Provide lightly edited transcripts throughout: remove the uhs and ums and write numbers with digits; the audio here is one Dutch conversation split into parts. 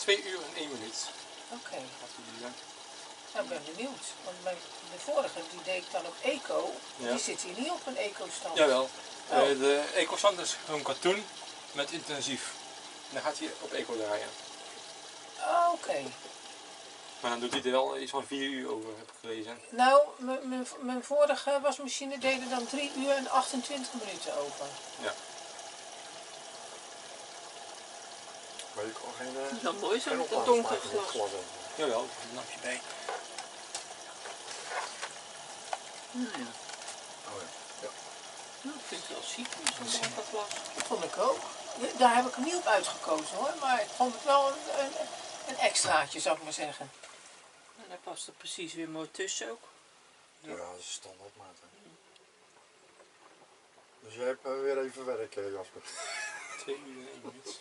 2 uur en 1 minuut. Oké. Nou, ik ben benieuwd. Want de vorige die deed ik dan op eco. Ja. Die zit hier niet op een eco-stand. Jawel. Oh. De eco-stand is gewoon katoen met intensief. Dan gaat hij op eco draaien. Oh, oké. Maar dan doet hij er wel iets van 4 uur over, heb ik gelezen. Nou, mijn vorige wasmachine deed er dan 3 uur en 28 minuten over. Ja. Maar je kan geen... Dat is wel mooi zo met dat donker glas. Jawel, er zit een lampje bij. Nou ja. Oh ja. Nou, ik vind het wel chic, zo'n donker glas. Dat vond ik ook. Daar heb ik hem niet op uitgekozen hoor, maar ik vond het wel een extraatje, zou ik maar zeggen. En daar past er precies weer mooi tussen ook. Ja, dat is standaardmaat. Dus jij hebt weer even werk, Jasper. 2 uur en 1 minuut.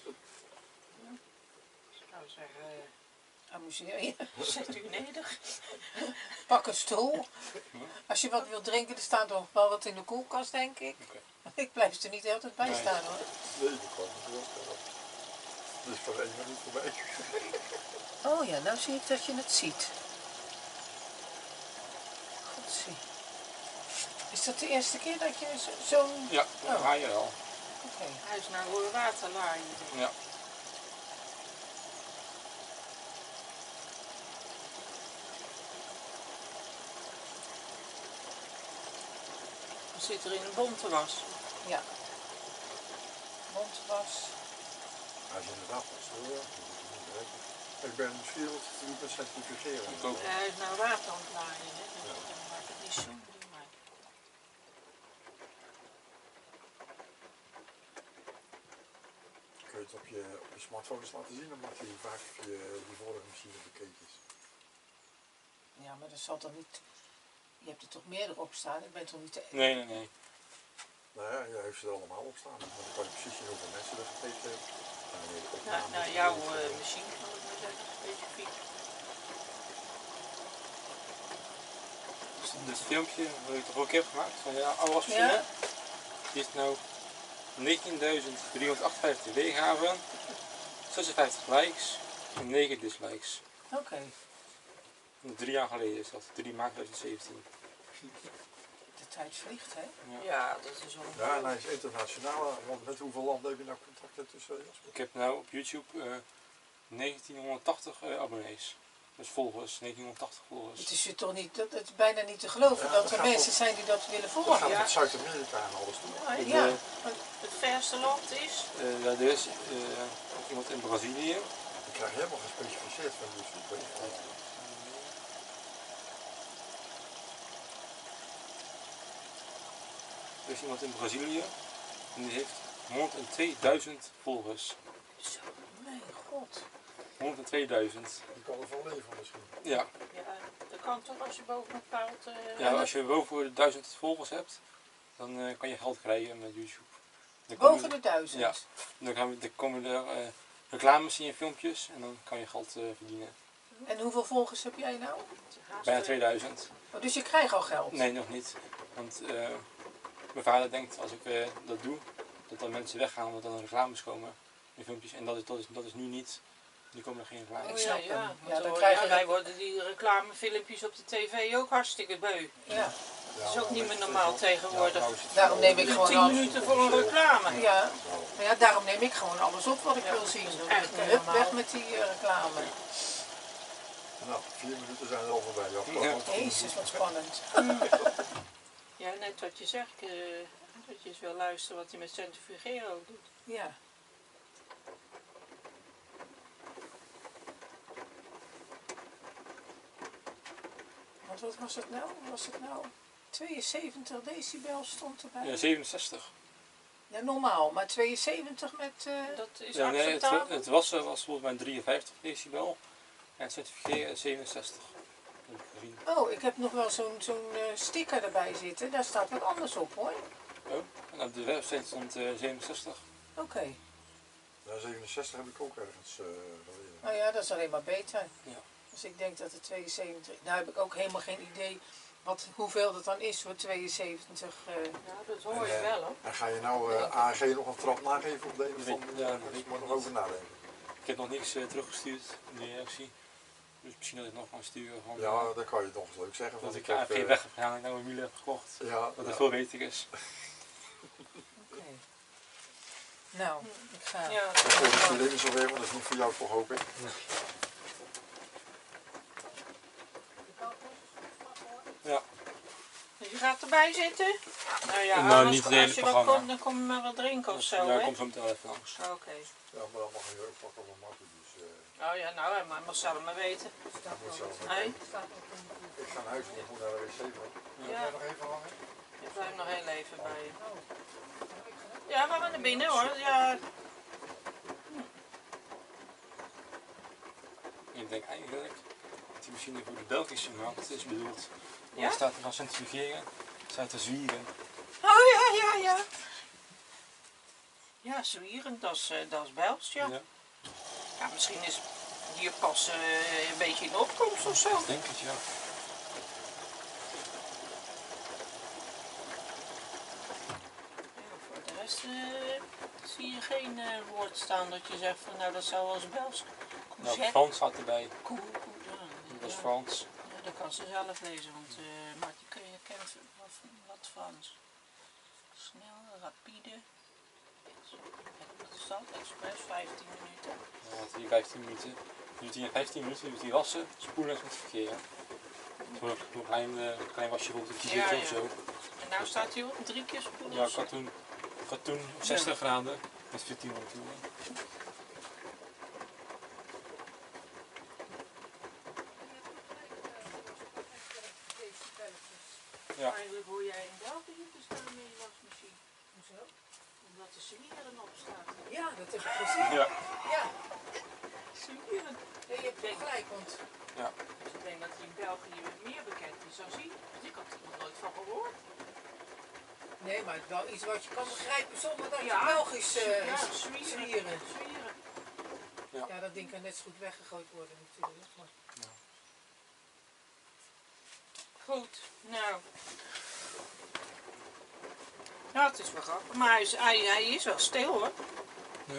Ik zou zeggen, Amuseer je. zet u neder. Pak een stoel. Als je wat wilt drinken, er staat nog wel wat in de koelkast, denk ik. Okay. Ik blijf er niet de hele tijd bij staan hoor. Nee, dat kan niet. Dus voor 1 minuut voorbij. Oh ja, nou zie ik dat je het ziet. Godzie. Is dat de eerste keer dat je zo'n... Ja, dat ga je wel. Oké. Hij is naar rode water laaien. Ja. Zit er in een bonte was. Ja. Mondwas. Hij is inderdaad pas hoor. Ik ben misschien wat te doen met certificeren. Hij is naar water aan het laaien. Hè? Dus ja. Dan maakt het niet zo moeilijk. Kun je het op je smartphone eens laten zien, dan maakt hij vaak je vorige machine bekeken is. Ja, maar dat zal toch niet... Je hebt er toch meerdere op staan? Ik ben toch niet de... Nee, nee, nee. Nou ja, je heeft ze er allemaal op staan. Maar dan kan je precies zien hoeveel mensen er gekeken hebben. Nou, jouw machine kan ik maar zeggen, specifiek. Dit filmpje wat ik toch ook heb gemaakt van de oude wasmachine. Ja. Die is nou 19.358 weergaven, 56 likes en 9 dislikes. Oké. 3 jaar geleden is dat, 3 maart 2017. De tijd vliegt, hè? Ja, dat is wel. Ja, en hij is internationaal. Want met hoeveel landen heb je nou contacten tussen? Ik heb nou op YouTube 1980 abonnees. Dus volgers, 1980 volgers. Het is je toch niet, het is bijna niet te geloven dat er mensen zijn die dat willen volgen. Dat gaat met Zuid-Amerika en alles doen. Ja. Het verste land is? Er is iemand in Brazilië. Die krijg je helemaal gespecificeerd van YouTube. Er is iemand in Brazilië en die heeft 102.000 volgers. Zo, mijn god. 102.000. Die kan ervan leven misschien. Ja. Ja, dat kan toch als je boven een bepaald... Ja, als je boven de 1000 volgers hebt, dan kan je geld krijgen met YouTube. Boven de 1000? Ja. Dan komen er reclames in je filmpjes en dan kan je geld verdienen. En hoeveel volgers heb jij nou? Bijna 2000. Oh, dus je krijgt al geld? Nee, nog niet. Want mijn vader denkt als ik dat doe, dat dan mensen weggaan omdat er dan reclames komen in filmpjes. En dat is nu niet. Nu komen er geen reclames. Oh, ja, dan krijgen wij worden die reclamefilmpjes op de tv ook hartstikke beu. Ja. Dat is ook niet meer normaal tegenwoordig. Daarom neem ik gewoon 10 minuten voor een reclame. Ja. Maar ja, daarom neem ik gewoon alles op wat ik wil zien. Hup, weg met die reclame. Nou, 4 minuten zijn er al voorbij. Ja. Jezus, wat spannend. Ja, net wat je zegt, dat je eens wil luisteren wat hij met centrifugeren ook doet. Ja. Want wat was het nou? Was het nou 72 decibel stond erbij? Ja, 67. Ja, normaal, maar 72 met... Dat is ja, nee, acceptabel? het wassen was volgens mij 53 decibel en het certificeren 67. Oh, ik heb nog wel zo'n sticker erbij zitten, daar staat wat anders op hoor. Oh, en op de website stond 67. Oké. Ja, 67 heb ik ook ergens Nou ja, dat is alleen maar beter. Ja. Dus ik denk dat het 72... Nou heb ik ook helemaal geen idee hoeveel dat dan is voor 72. Ja, dat hoor je wel hoor. En ga je nou AG nog een trap nageven op de een of andere? Ja, daar moet ik nog over nadenken. Ik heb nog niks teruggestuurd in de reactie. Dus misschien dat ik nog kan sturen van... Ja, dan kan je het nog eens leuk zeggen. dat van, ik geen weg heb gedaan en ik nou een wielen heb gekocht. Ja, Dat het veel beter is. Oké. Nou, ik ga. Ja, de dingen zo weer, want dat is niet voor jou toch, hoop ik. Ja. Dus je gaat erbij zitten? Nou ja, Nou, anders, niet het hele als je wat programma. komt, dan kom je maar wat drinken of zo, Ja, ik hè? kom zo meteen wel even langs. Oké. Ja, maar dan mag je ook pakken van Marten, dus... Oh ja, nou, maar mag zelf maar weten. moet zelf Hey? Ik ga naar huis en ik moet naar de wc. Wil jij nog even hangen? Ik blijf nog heel even bij je. Ja, we gaan naar binnen hoor. Ja. Ik denk eigenlijk dat die machine voor de Belgische markt is bedoeld. Ja? Er staat er van centrifugeren, staat te zwieren. Oh ja. Ja, zwieren, dat is Belgisch, ja. Ja, misschien is hier pas een beetje in opkomst of zo. Ik denk het, ja. Ja, voor de rest zie je geen woord staan dat je zegt van nou dat zou wel eens Belgisch. Nou, Frans staat erbij. Dat is Ja. Frans. Ja, dat kan ze zelf lezen, want Martie kent wat Frans. Snel, rapide. Wat is dat? Express, 15 minuten. Ja, had hier 15 minuten. Doet hij in 15 minuten doet hij wassen, spoelen met verkeer. Zo'n klein wasje rond de 10 liter of zo. En nou staat hij op 3 keer spoelen. Ja, katoen op 60 graden met 14 minuten. Ja. Eigenlijk hoor jij in België te staan met je wasmachine. Hoezo? Omdat de zwieren op staat. Ja, dat heb ik gezien. Ja. Ja, Zwieren. nee, je hebt gelijk, want Ja. Dus ik denk dat hij in België meer bekend is dan zien. Ik had er nog nooit van gehoord. nee, maar het is wel iets wat je kan begrijpen zonder dat Ja. je Belgisch Ja, zwieren. zwieren. Ja, dat ding kan net zo goed weggegooid worden natuurlijk. Maar... Goed, nou. Ja, het is wel grappig. Maar hij is wel stil hoor. Ja.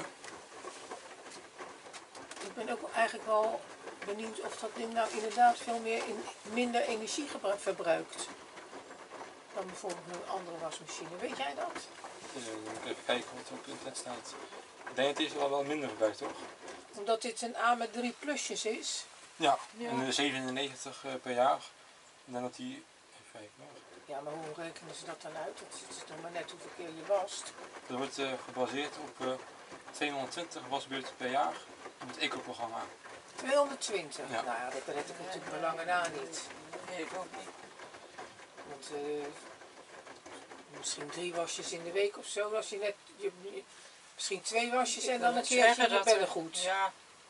Ik ben ook eigenlijk wel benieuwd of dat ding nou inderdaad veel minder energie verbruikt dan bijvoorbeeld een andere wasmachine. Weet jij dat? Moet even kijken wat er op internet staat. Ik denk dat deze wel minder gebruikt, toch? Omdat dit een A met 3 plusjes is. Ja, Ja. en 97 per jaar. En dan dat die... Even kijken hoor. Ja, maar hoe rekenen ze dat dan uit? Dat is toch maar net hoeveel keer je wast. Dat wordt gebaseerd op 220 wasbeurten per jaar op het eco-programma. 220? Ja. Nou ja, dat red ik natuurlijk bij lange na niet. Nee, ik ook niet. Want misschien 3 wasjes in de week of zo. Als je net, misschien 2 wasjes en dan een keertje in beddengoed. Ja,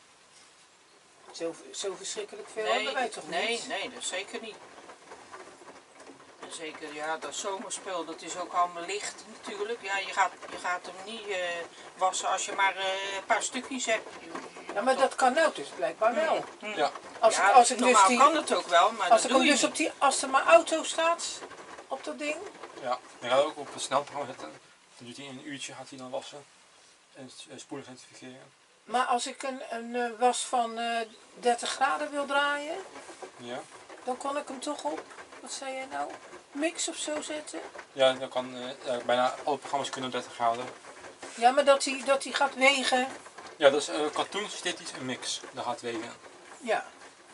Zo verschrikkelijk veel hebben wij toch niet? Nee, dat zeker niet. En zeker, ja, dat zomerspul, dat is ook allemaal licht natuurlijk. Ja, je gaat hem niet wassen als je maar een paar stukjes hebt. Ja, maar dat kan nou dus blijkbaar wel. Ja. Als ik normaal dus die, kan het ook wel, maar als dat ik doe hem je dus op die, als er maar auto staat op dat ding. Ja, je gaat ook op een snelprogramma zetten. Dan doet hij in een uurtje gaat hij dan wassen. En spoelen centrifugeren. Maar als ik een was van 30 graden wil draaien, Ja. dan kon ik hem toch op, wat zei jij nou, mix of zo zetten? Ja, dan kan bijna alle programma's kunnen 30 graden. Ja, maar dat hij gaat wegen. Ja, dat is katoen, synthetisch en mix. Dat gaat wegen. Ja.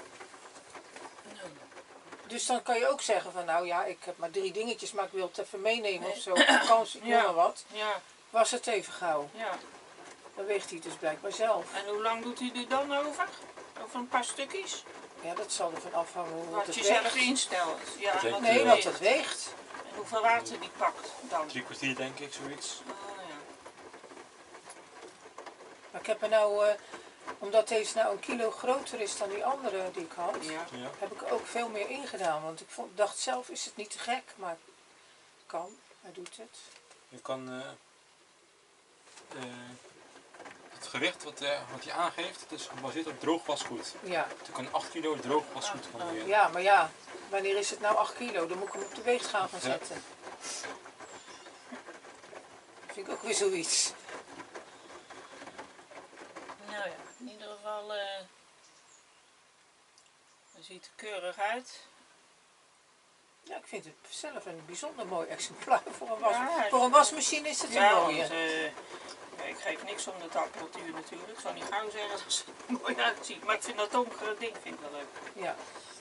Dus dan kan je ook zeggen van nou ja, ik heb maar 3 dingetjes, maar ik wil het even meenemen of zo. Op vakantie, ik wil maar wat. Ja, Was het even gauw. ja. Dan weegt hij het dus blijkbaar zelf. En hoe lang doet hij er dan over? Over een paar stukjes? Ja, dat zal ervan afhangen hoe Wat het je weegt. zelf instelt. Ja, Zeker. wat Nee, het wat weegt. het weegt. En hoeveel water die pakt dan. 3 kwartier denk ik, zoiets. Oh, ja. Maar ik heb er nou, omdat deze nou 1 kilo groter is dan die andere die ik had, Ja. Ja. heb ik er ook veel meer ingedaan. Want ik dacht zelf is het niet te gek, maar het kan. Hij doet het. Je kan het gewicht wat hij aangeeft, het is gebaseerd op droog wasgoed. Ja. Je kan 8 kilo droog wasgoed combineren. Ja, maar ja, wanneer is het nou 8 kilo? Dan moet ik hem op de weegschaal gaan Ja. zetten. Vind ik ook weer zoiets. Nou ja, In ieder geval, het ziet er keurig uit. Ja, ik vind het zelf een bijzonder mooi exemplaar. Ja, Voor een wasmachine is het een mooie. Want, ik geef niks om de apparatuur natuurlijk. Ik zal niet gauw zeggen dat het er mooi uitziet. Maar ik vind dat donkere ding vind ik wel leuk. Ja.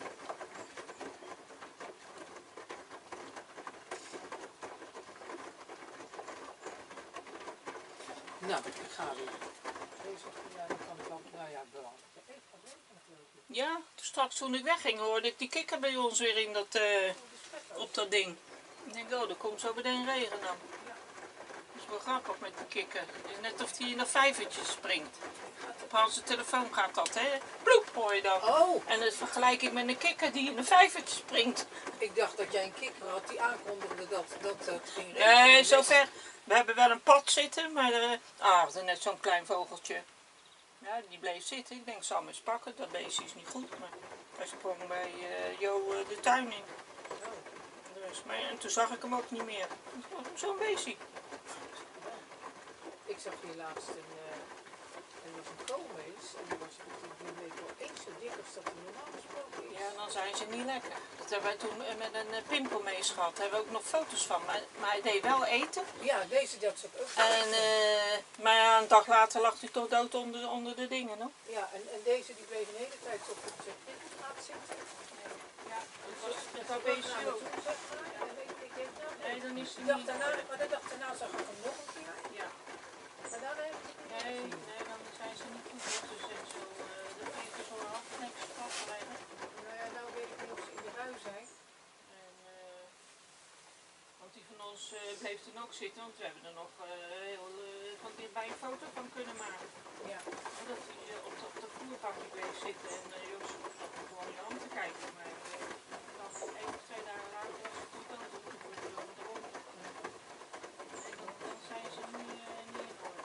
Nou, ik ga weer. Deze, ja, dan kan ik wel, nou ja, belangrijk. Ja, straks toen ik wegging hoorde ik die kikker bij ons weer in dat, op dat ding. Ik denk, oh, er komt zo meteen regen dan. Dat is wel grappig met die kikker. Het is net of die in een vijvertje springt. Op Hans' telefoon gaat dat, hè? Ploep, hoor je dan. Oh! En dat vergelijk ik met een kikker die in een vijvertje springt. Ik dacht dat jij een kikker had die aankondigde dat het ging regenen. Nee, zover. We hebben wel een pad zitten, maar dat is net zo'n klein vogeltje. Ja, die bleef zitten. Ik denk, ik zal hem eens pakken. Dat beestje is niet goed, maar hij sprong bij Jo de tuin in. Dus, en toen zag ik hem ook niet meer. Zo'n beestje. Ik zag hier laatst er was een koolmees en die was die week wel eens zo dik als dat hij normaal gesproken is. Ja, dan zijn ze niet lekker. Dat hebben wij toen met een pimpelmees gehad. Daar hebben we ook nog foto's van. Maar hij deed wel eten. Ja, deze dat zat ook. Maar ja, een dag later lag hij toch dood onder de dingen, no? Ja, en deze die bleef een hele tijd op het pinkelstraat zitten. Ja, dat beestje ook. Nee, dan is hij niet. Maar de dag daarna zag ik hem nog een keer. Ja. Maar daarna heb ik het niet gezien. Nee, dan zijn ze niet goed. Dus zo, de viertjes zo half niks afrijden. Nou ja, nou weet ik niet of ze in de huis zijn. Want die van ons bleef er ook zitten, want we hebben er nog heel van dichtbij een foto van kunnen maken. Ja. Dat hij op de vloerbankje bleef zitten en Jos zat gewoon in de hand te kijken. Maar dan 1 of 2 dagen later was het toen dood op de vloer met de hond. En dan zijn ze niet in orde.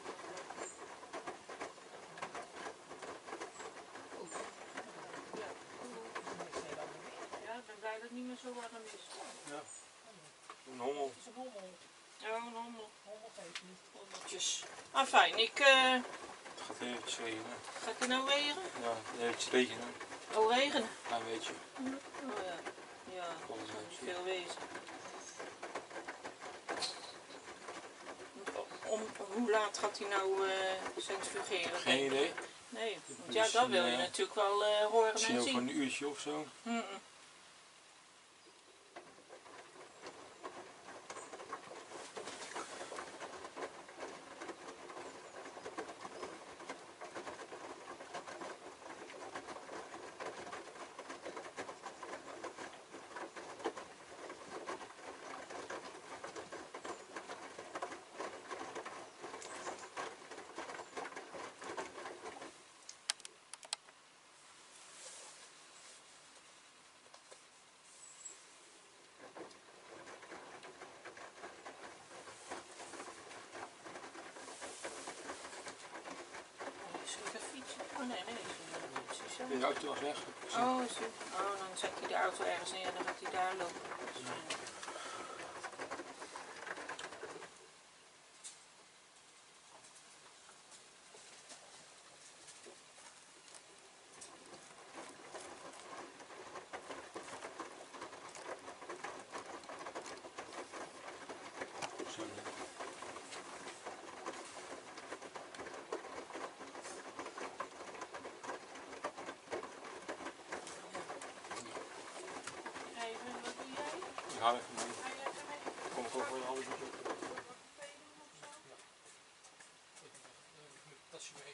Ja, ik ben blij dat het niet meer zo warm is. Ja. Een hommel. Het is een hommel. Ja, een hommel. Hommel geeft niet. Hommeltjes. Ah, fijn. Ik Het gaat eventjes regenen. ga ik er nou regenen? Ja, eventjes regenen. Oh, regenen. Klein beetje. Oh ja. Ja, dat kan niet veel wezen. Hoe laat gaat hij nou centrifugeren? Geen idee. Nee, want ja, dat wil je natuurlijk wel horen Misschien en ook voor zien. een uurtje of zo. Oh nee, nee. De auto was weg. Oh, dan zet hij de auto ergens neer en dan gaat hij daar lopen. Ik haal even mee. Kom ik over een half uur. Tasje mee.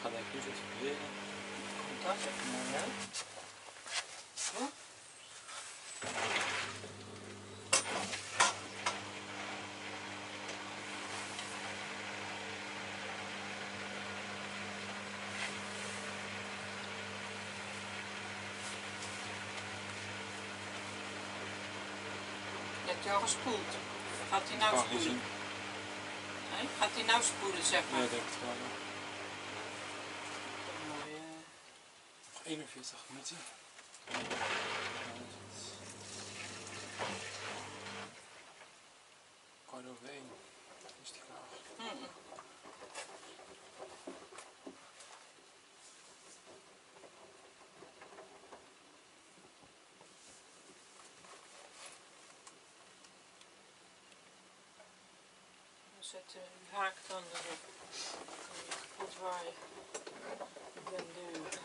ga de crease figureren. Komt dat even mooi uit. Zo. Heb je al gespoeld? Gaat hij nou Kan niet spoelen? zien. Nee? Gaat hij nou spoelen, zeg maar? Ja, ik denk het wel. Ja. Mooi, Nog 41 minuten. Kwart over 1 is die klaar. Dan zet de haak dan erop. Dan kan je kapot waaien. Den deur.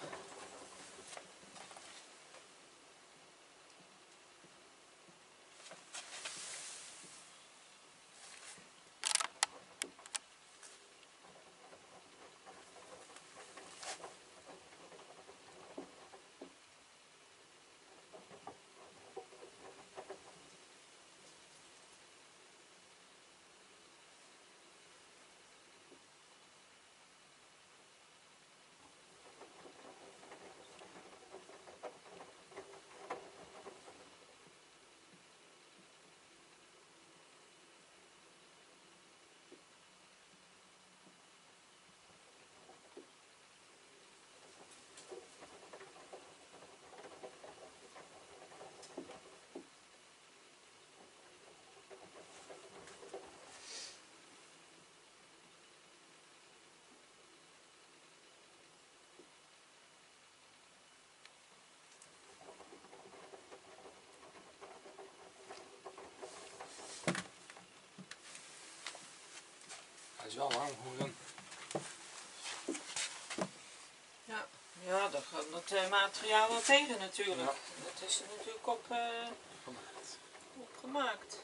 Hij is wel lang geworden. Ja, ja, dat gaat dat materiaal wel tegen natuurlijk. Ja. Dat is er natuurlijk op gemaakt.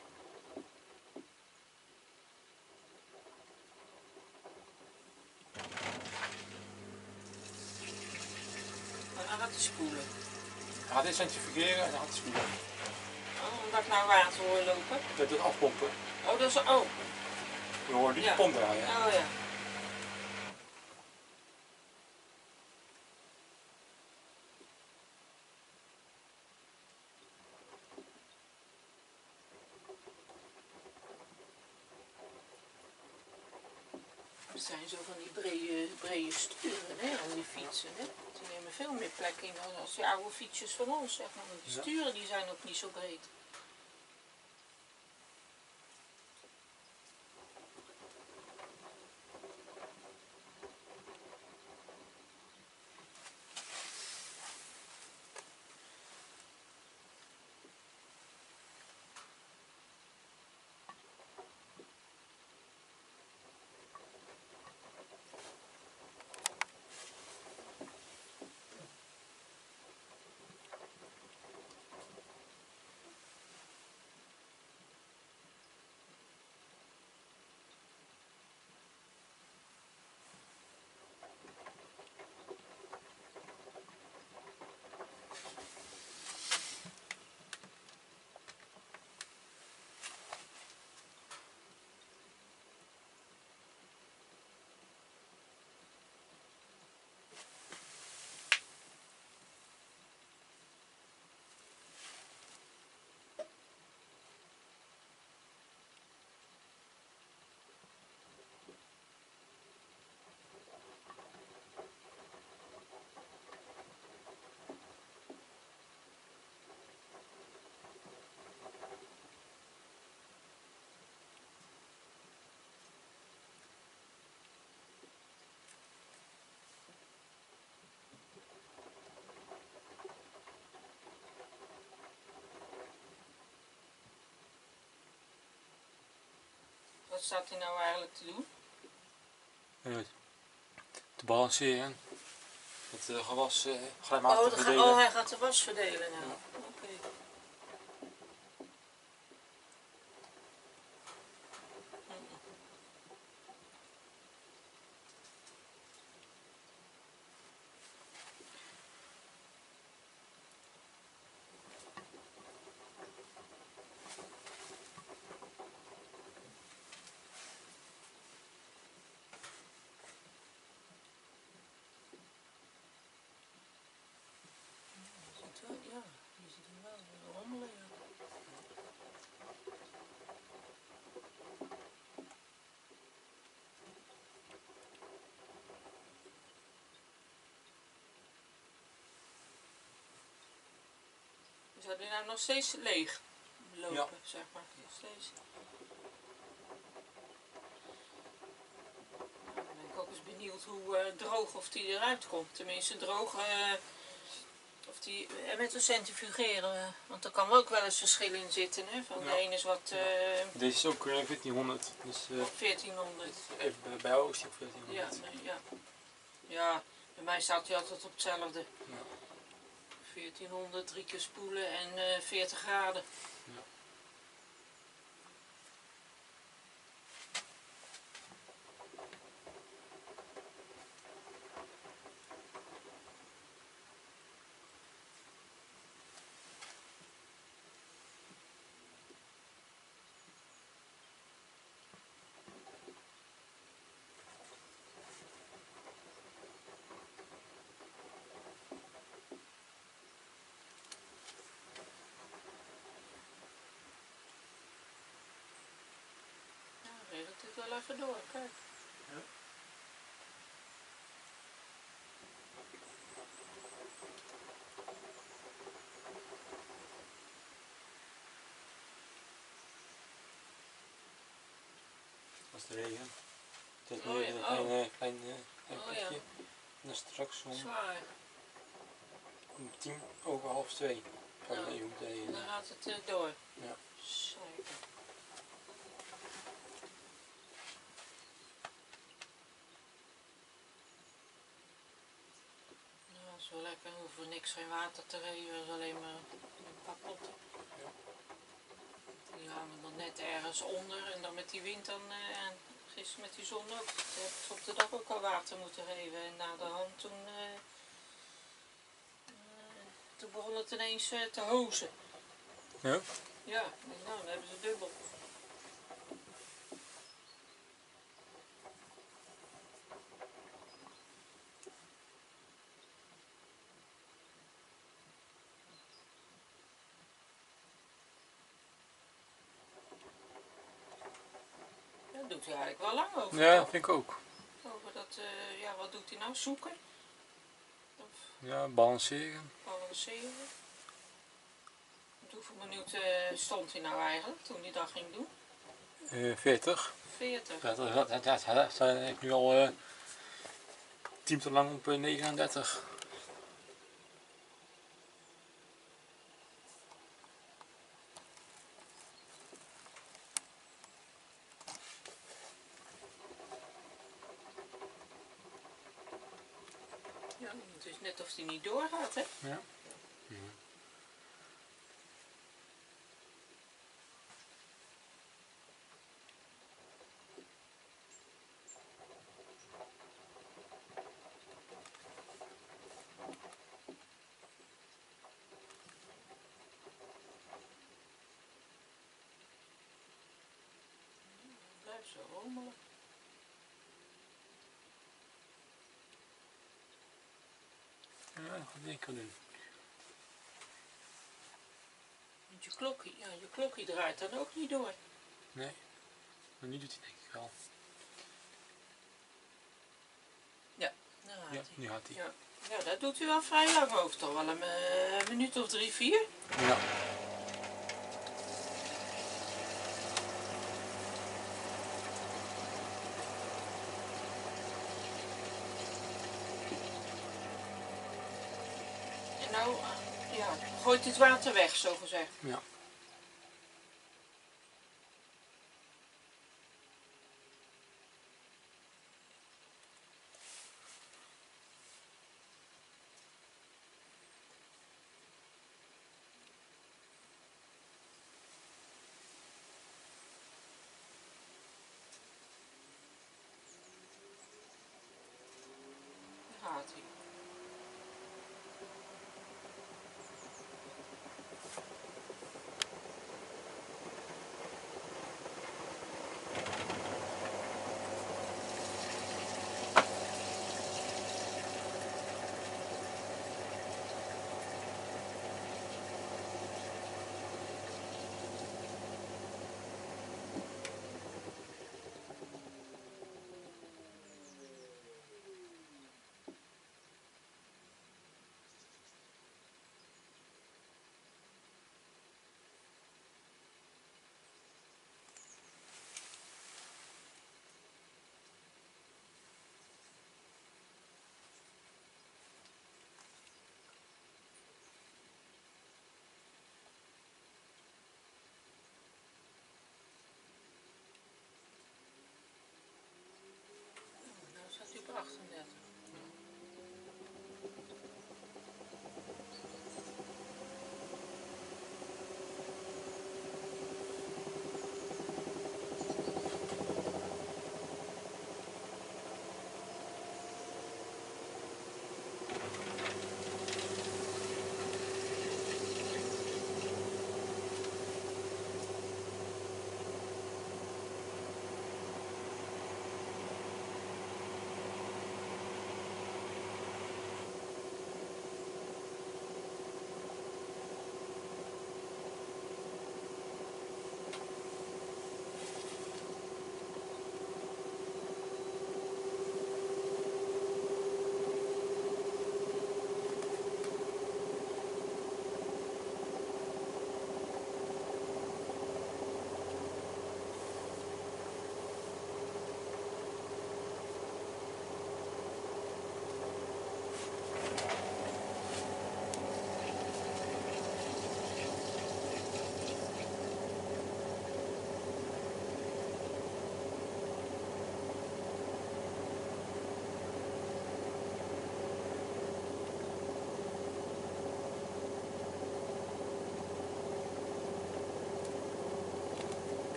En dan gaat hij spoelen. Hij gaat eerst centrifugeren en dan gaat hij spoelen. Oh, omdat ik nou water hoor lopen. Dat is afpompen. Oh, dat is... Oh. Je hoort die Ja. pomp draaien. Oh ja. Er zijn zo van die brede sturen, hè, aan die fietsen. Hè. Die nemen veel meer plek in als die oude fietsjes van ons, zeg maar. Want die Ja. sturen die zijn ook niet zo breed. Wat staat hij nou eigenlijk te doen? Te balanceren. Het gewas gelijkmatig verdelen. Oh, hij gaat de was verdelen nou. Ja. Oké. zou die nou nog steeds leeg lopen, Ja. zeg maar. Nog steeds. Nou, dan ben ik ook eens benieuwd hoe droog of die eruit komt. Tenminste droog, of die met een centrifugeren. Want er kan ook wel eens verschil in zitten. Hè? Van Ja. de ene is wat Deze is ook 1400. Dus op 1400. even bij jou is die op 1400. Ja, nee, ja. Ja, bij mij staat hij altijd op hetzelfde. Ja. 1400, 3 keer spoelen en 40 graden. Ja. Regelt het wel even door, kijk. Ja. Dat is de regen. Het is Oh nu ja, een klein Oh plekje. ja. En dan straks om Zwaar. 10 over half 2. Gaan we Ja. even meteen. Dan gaat het door. Ja. Zeker. Nou, dat is wel lekker. We hoeven niks geen water te geven. Dat is alleen maar een paar potten. Ja. Die hangen dan net ergens onder. En dan met die wind dan... en gisteren met die zon ook. Toen heb ik op de dag ook al water moeten geven. En na de hand toen begon het ineens te hozen. Ja? Ja, ik denk, nou, dan hebben ze dubbel. Dat doet hij eigenlijk wel lang over. Ja, toch? vind ik ook. Over dat, ja, wat doet hij nou? Zoeken? Of Ja, balanceren. balanceren? Hoeveel minuten stond hij nou eigenlijk toen hij dat ging doen? 40. 40. Dat sta ik nu al 10 minuten lang op 39. Ja, het is net of hij niet doorgaat, hè? Ja. Blijft zo rommelen. Ja, dat ga ik doen. Want je klokje draait dan ook niet door. Nee, maar nu doet hij denk ik wel. Ja, dan gaat Ja, hij. nu gaat hij. Ja. Ja, dat doet u wel vrij lang over, toch wel een minuut of 3, 4. Ja. En nou, ja, gooit het water weg, zo gezegd. Ja. Daar gaat hij.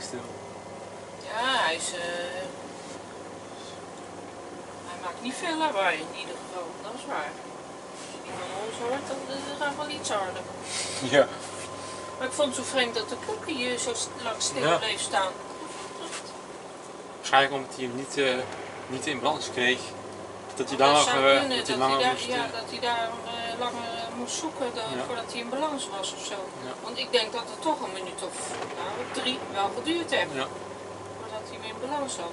stil. Ja, hij maakt niet veel lawaai in ieder geval, dat is waar. Als je die van ons hoort, dan gaat wel iets harder. Ja. Maar ik vond het zo vreemd dat de klok hier zo lang stil Ja. bleef staan. Waarschijnlijk omdat hij hem niet in balans kreeg. Dat hij Dat langer, zou kunnen, dat hij dat langer hij daar, moest... ja, dat hij daar langer moest zoeken Ja. voordat hij in balans was of zo. Ja. Want ik denk dat het toch een minuut of 3 wel geduurd heeft Ja. voordat hij hem in balans had.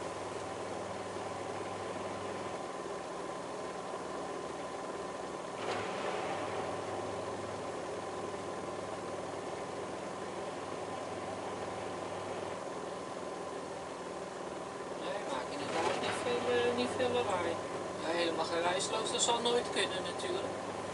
Nee, hij maakt inderdaad niet veel lawaai. Ja, helemaal geruisloos, dat zal nooit kunnen natuurlijk.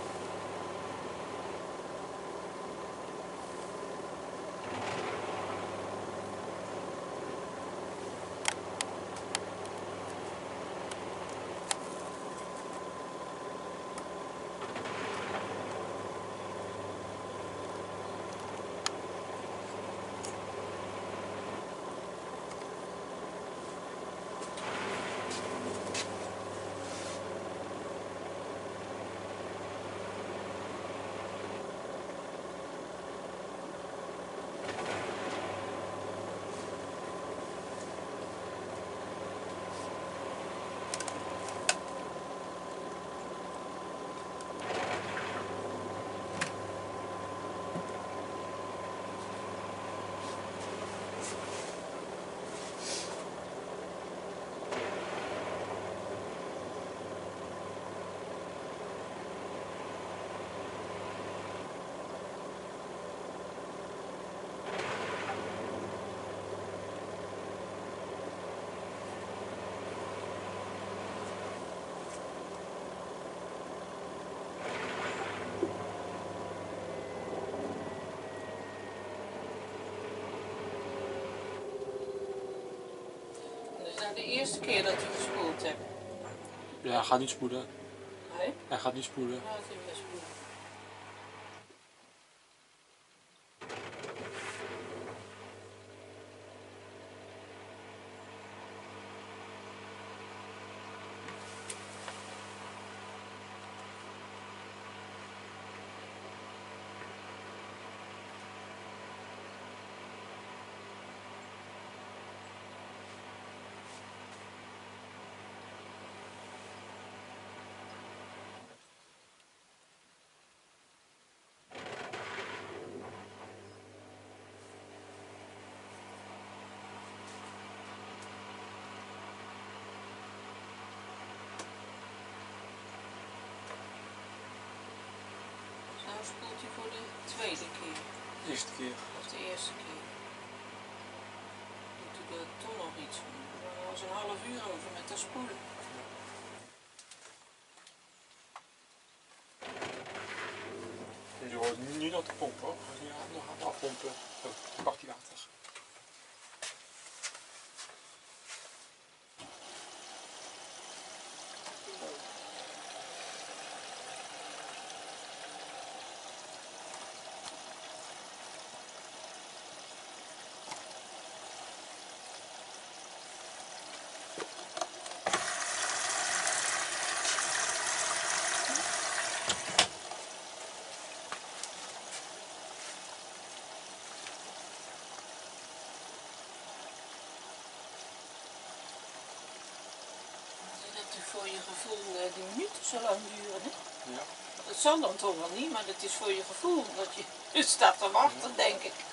De eerste keer dat hij gespoeld hebt. Ja, hij gaat niet spoelen. Nee? Hij gaat niet spoelen. Ja, het is best spoelen. Nou spoelt hij voor de tweede keer. De eerste keer. Of de eerste keer. Doet hij er toch nog iets van. We hebben al zo'n half uur over met dat spoelen. Je hoort nu nog te pompen hoor. Hij is nu nog aan het afpompen. Zo, pakt hij water. Voor je gevoel die minuten zo lang duren. Hè? Ja. Dat zal dan toch wel niet, maar het is voor je gevoel dat je staat te wachten, denk ik.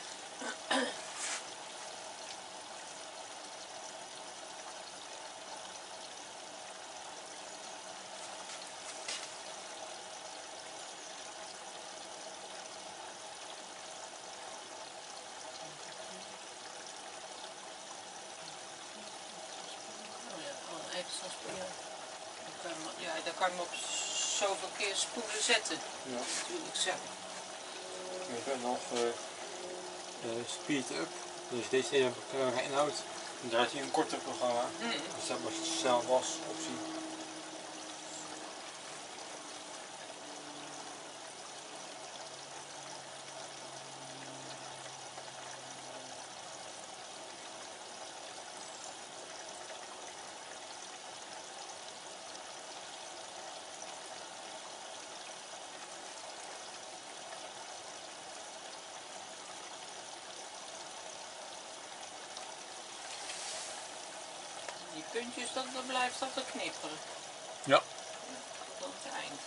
Extra spoelen. Ja, daar kan je hem op zoveel keer spoelen zetten. Ja. Natuurlijk zelf. Ik heb nog speed up. Dus deze heb ik inhoud. Dan draait hij een korter programma. Dus dat was snel was optie. die puntjes, dat blijft altijd knipperen. Ja. Tot aan het eind.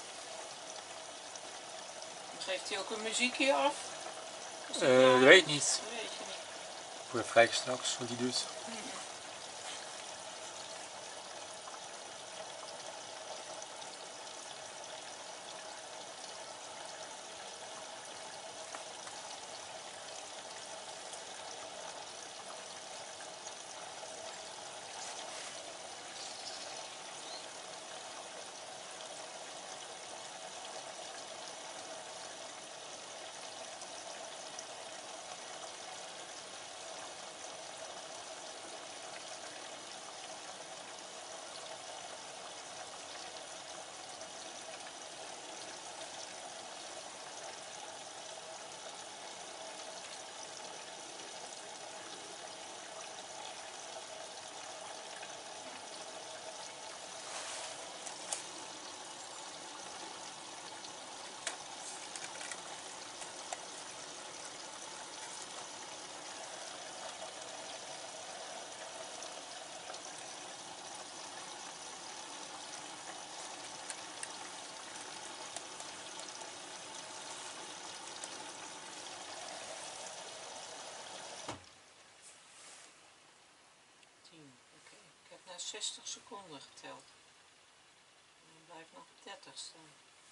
Dan geeft hij ook een muziekje af? Dat weet ik niet. Dat weet je niet. Ik wil even kijken straks wat die doet. Ik heb na 60 seconden geteld. En dan blijft nog 30 staan.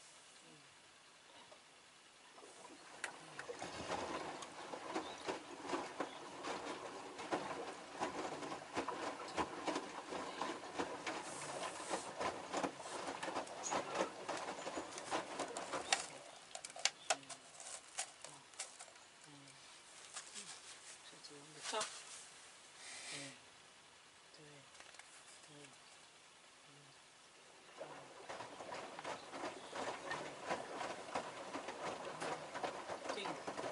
Zitten we aan de tap. 1, 2, 3, 10.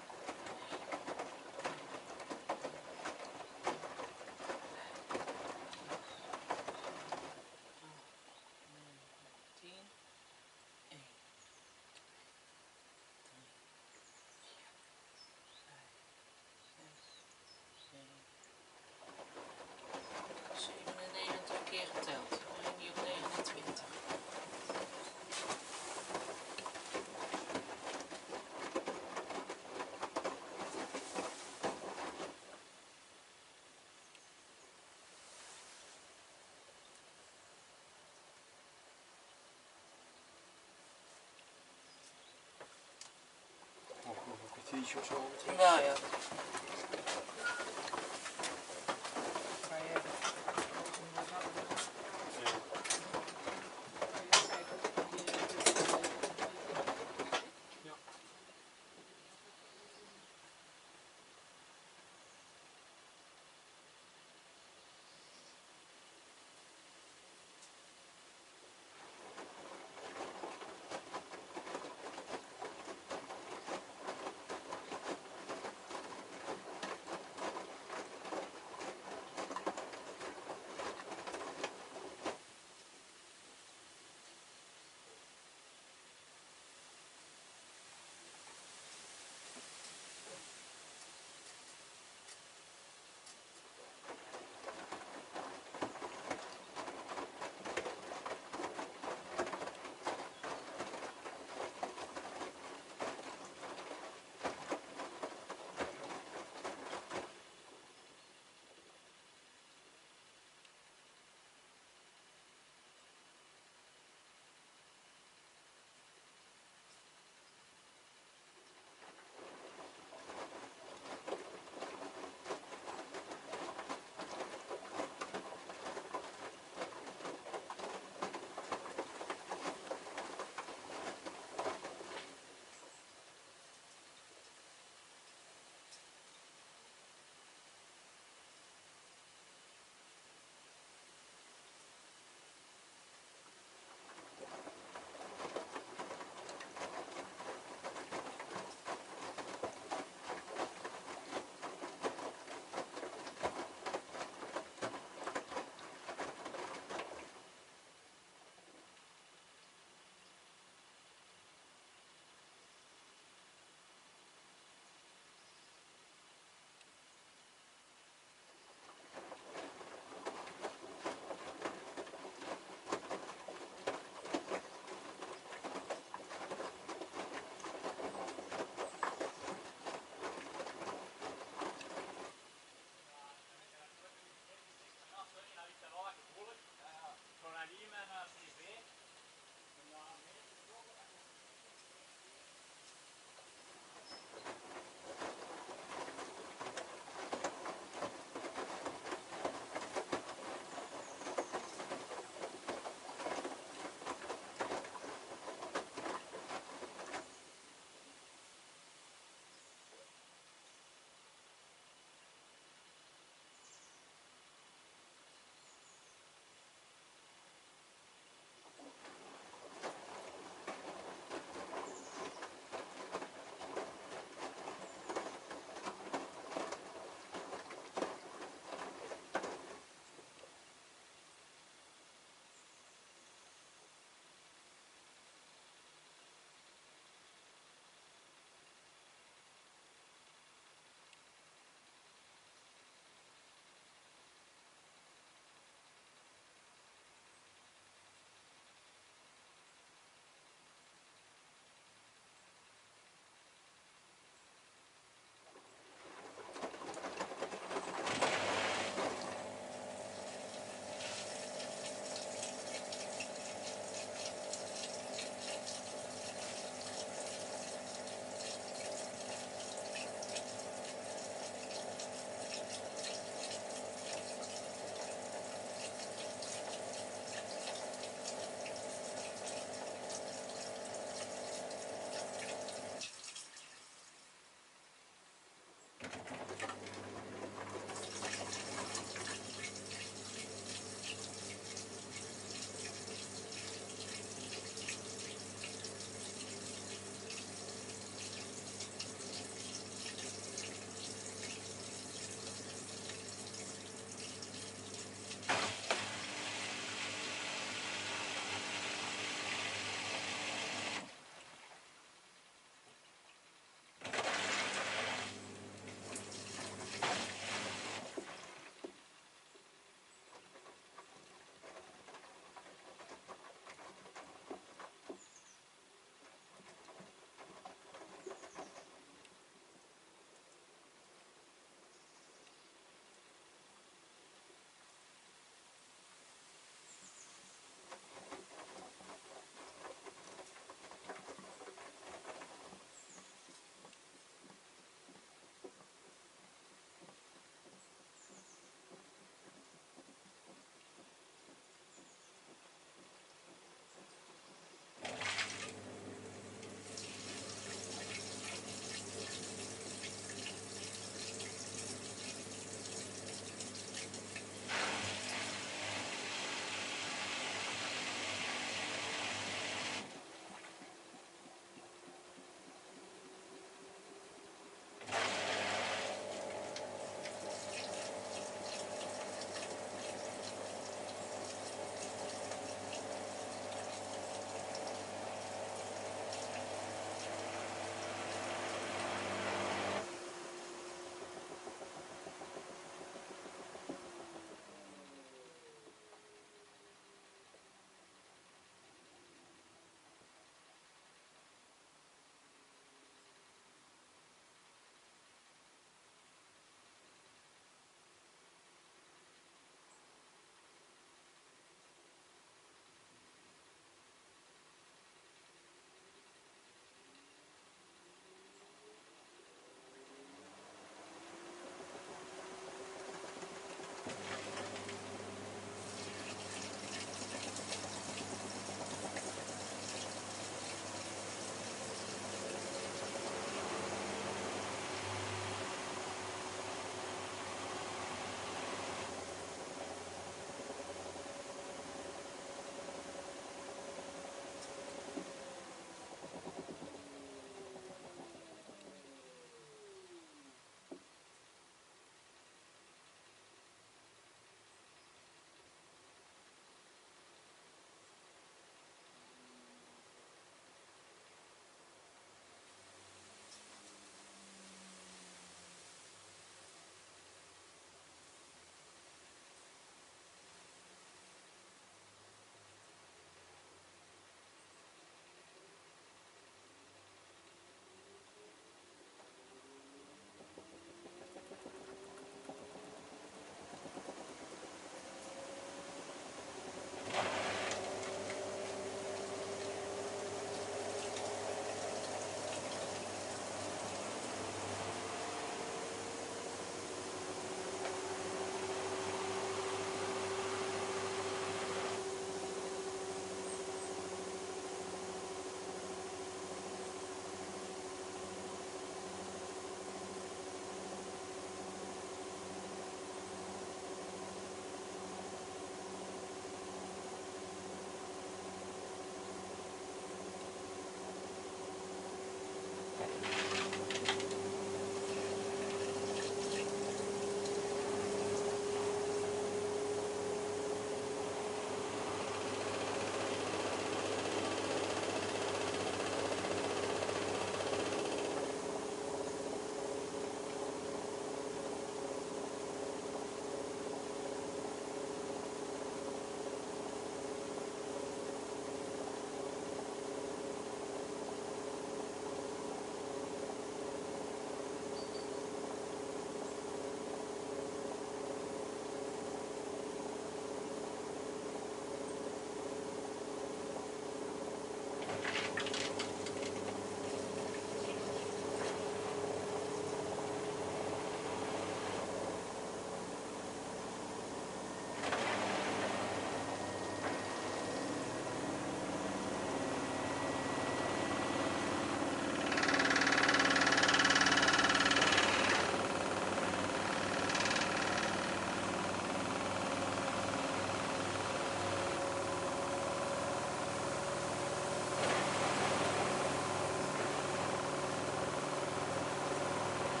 Keer geteld. Dan ging die op 29. Nog een kwartiertje of zo. Nou ja.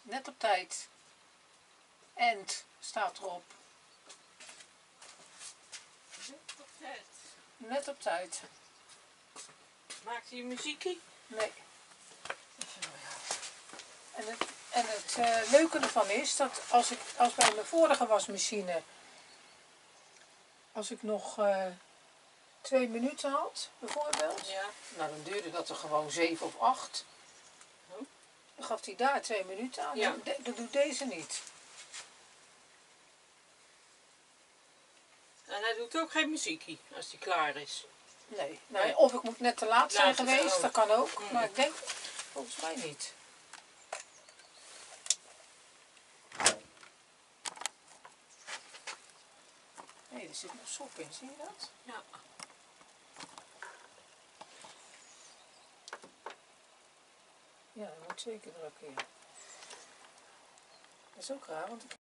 Net op tijd. End staat erop. Net op tijd. Maakt hij een muziekie? Nee. En het leuke ervan is dat als bij mijn vorige wasmachine, als ik nog 2 minuten had, bijvoorbeeld, Ja. nou dan duurde dat er gewoon 7 of 8. Dan gaf hij daar 2 minuten aan. Ja. Dat doet deze niet. En hij doet ook geen muziekie als hij klaar is. Nee. Nou, of ik moet net te laat zijn Laat het geweest, ook. dat kan ook. Maar ik denk, volgens mij niet. Nee, er zit nog sop in, zie je dat? Ja. Ja, dat moet zeker drukken, ja. Dat is ook raar, want ik